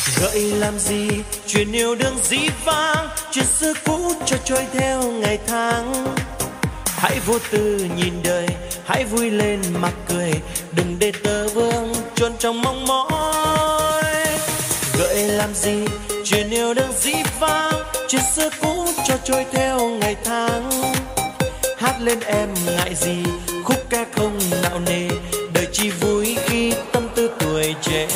Gợi làm gì chuyện yêu đương dĩ vãng, chuyện xưa cũ cho trôi theo ngày tháng. Hãy vô tư nhìn đời, hãy vui lên mà cười, đừng để tơ vương chôn trong mong mỏi. Gợi làm gì chuyện yêu đương dĩ vãng, chuyện xưa cũ cho trôi theo ngày tháng. Hát lên em ngại gì khúc ca không nạo nề, đời chỉ vui khi tâm tư tuổi trẻ.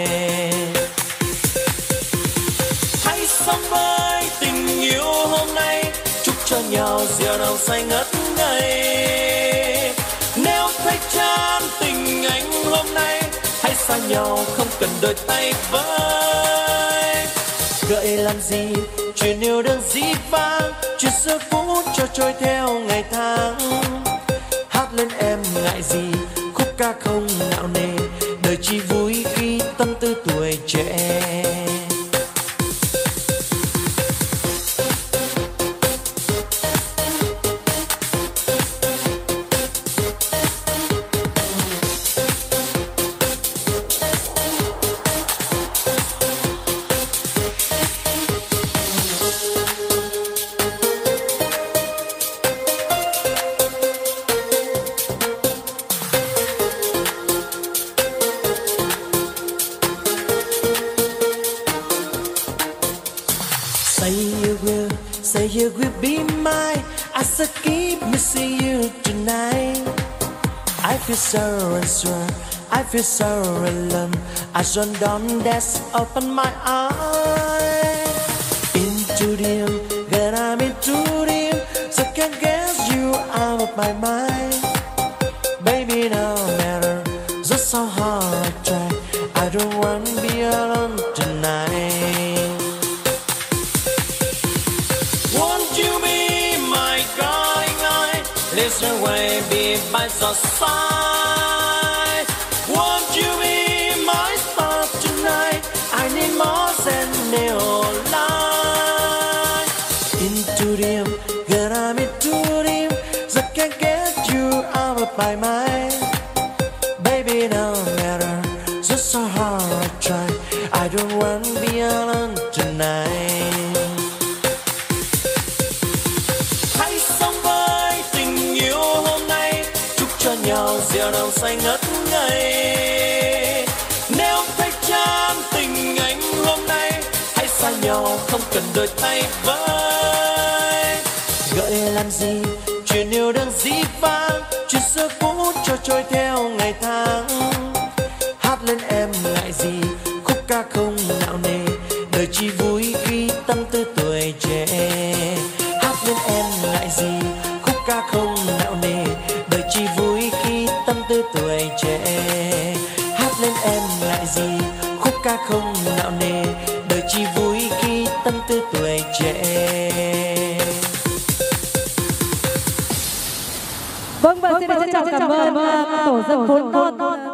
Hãy sống với tình yêu hôm nay, chúc cho nhau diệu đồng say ngất ngây. Nếu thấy chán tình anh hôm nay, hãy xa nhau không cần đôi tay với. Gợi làm gì chuyện yêu đương dĩ vãng, chuyện xưa cũ cho trôi theo ngày tháng. Hát lên em ngại gì khúc ca không nạo nề, đời chỉ vui khi tâm tư tuổi trẻ. Say you will be mine. I said keep missing you tonight. I feel so unsure, I feel so alone. I run down, that's open my eyes. Into them, girl I'm into them. So can't guess you out of my mind. Baby no matter just how hard I try, I don't want to be alone tonight. Listen way be by your side. Won't you be my star tonight? I need more than neon light. Into them, girl I'm into them. So can't get you out of my mind. Baby no matter just so hard I try, I don't want to be alone tonight. Nhau diệu đồng say ngất ngây. Nếu thấy chán tình anh hôm nay, hãy xa nhau không cần đôi tay với. Gợi làm gì chuyện yêu đương dĩ vãng, chuyện xưa cũ cho trôi theo ngày tháng. Hát lên em ngại gì khúc ca không nạo nề, đời chỉ vui khi tâm tư tuổi trẻ. Hát lên em ngại gì khúc ca không nạo nề, đời chỉ vui khi tâm tư tuổi trẻ. Hát lên em ngại gì khúc ca không nạo nề, đời chỉ vui khi tâm tư tuổi trẻ. Vâng, xin trân trọng cảm ơn tổ dân phố non